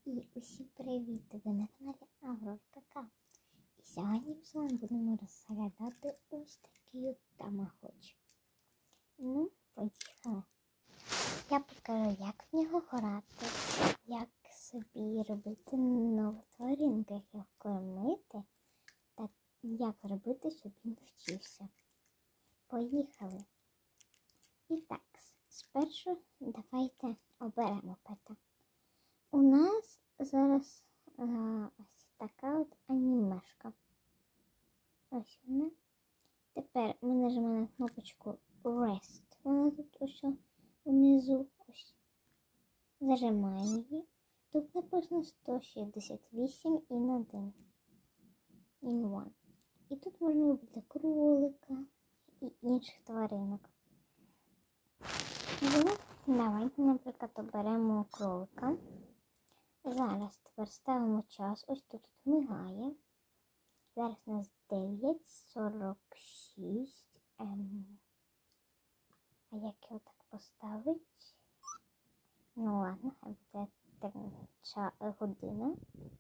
І усім привіт! Ви на каналі Аврора Какао. І сьогодні ми з вами будемо розглядати ось такий от тамагочі. Ну, поїхали. Я покажу, як в нього грати, як собі робити нову тваринку, як його кормити, та як робити, щоб він вчився. Поїхали! І так, спершу давайте оберемо пета. У нас зараз ось така от анімешка. Ось вона. Тепер ми нажимаємо на кнопочку Rest. Вона тут ось внизу. Ось. Зажимаємо її. Тут написано 168 in 1. In 1. І тут можна робити кролика і інших тваринок. Ну, давайте, наприклад, оберемо кролика. Зараз тепер ставимо час. Ось тут мигає. Зараз у нас 9:46. А як його так поставити? Ну ладно, хай буде година.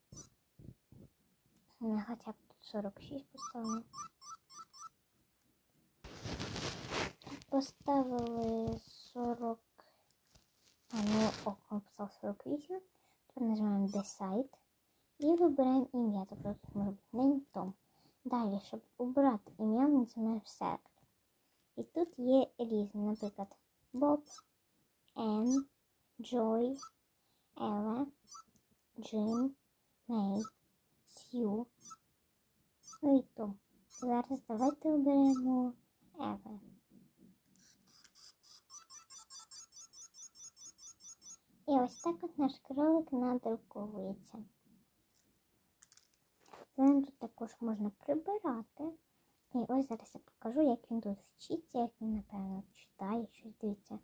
Хоча б тут 46 поставимо. Поставили 40. Окно писав 48. Тепер нажимаємо Decide і вибираємо ім'я. Тобто тут може бути name Tom. Далі, щоб обрати ім'я, ми нажимаємо Select. І тут є різні, наприклад, Bob, Ann, Joy, Ella, Jim, May, Sue, ну і Tom. Зараз давайте оберемо Ella. І ось так от наш кролик надруковується. Зараз тут також можна прибирати. І ось зараз я покажу, як він тут вчиться, як він, напевно, читає щось, дивіться.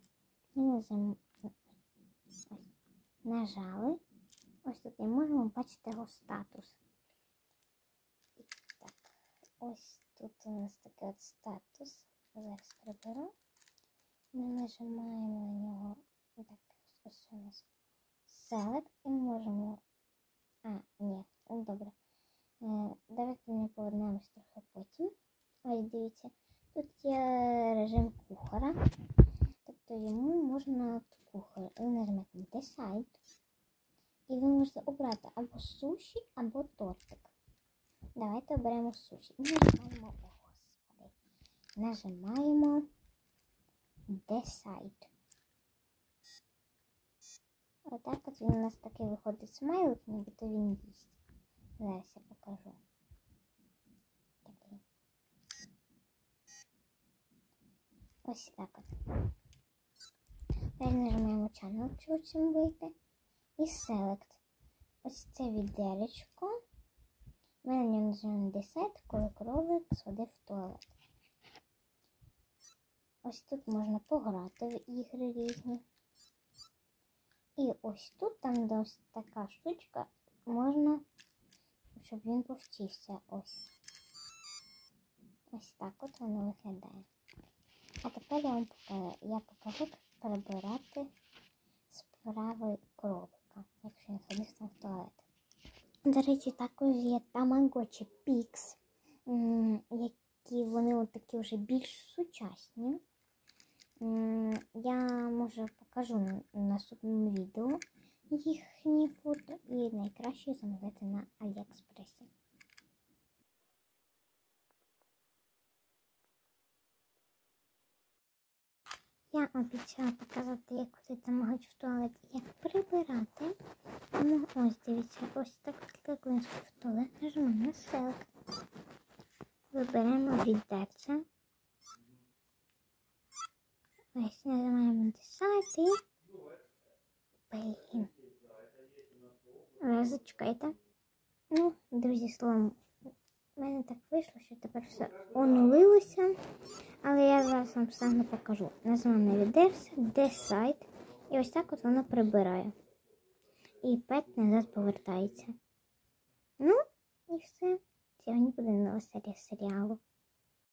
Нажали. Ось тут і можемо бачити його статус. І так, ось тут у нас такий от статус. Зараз приберу. Ми нажимаємо на нього. Так, ось у нас Select і можемо... ні, добре. Давайте ми повернемось трохи потім. Ось дивіться, тут є режим кухара. Тобто йому можна от кухар. Ви нажмете Decide. І ви можете обрати або суші, або тортик. Давайте оберемо суші. І нажимаємо, нажимаємо Decide. Отак от він у нас такий виходить смайлик, нібито він їсть. Зараз я покажу. Такий. Ось так от. Тепер нажимаємо Channel, щоб цим вийти. І Select. Ось це відеречко. Ми на ньому нажимаємо Decide, коли кролик сходив в туалет. Ось тут можна пограти в ігри різні. І ось тут, там де ось така штучка, можна, щоб він повчився. Ось. Ось так от воно виглядає. А тепер я покажу, як прибирати справи кролика, якщо він ходив там в туалет. До речі, також є тамагочі Pix, які вони от такі вже більш сучасні. Я, може, покажу на наступному відео їхні фото і найкраще замовити на Аліекспресі. Я обіцяла показати, як ходити тамагочі в туалет і як прибирати. Ну, ось, дивіться, ось так, як він в туалет, нажимаємо на Select. Виберемо відерце. Ось, нажимаємо Decide і... Блін. Зачекайте. Ну, друзі, словом, в мене так вийшло, що тепер все онулилося. Але я зараз вам все не покажу. Нажимаємо на відерце, Decide. І ось так от воно прибирає. І пет назад повертається. Ну, і все. Сьогодні буде нова серія серіалу.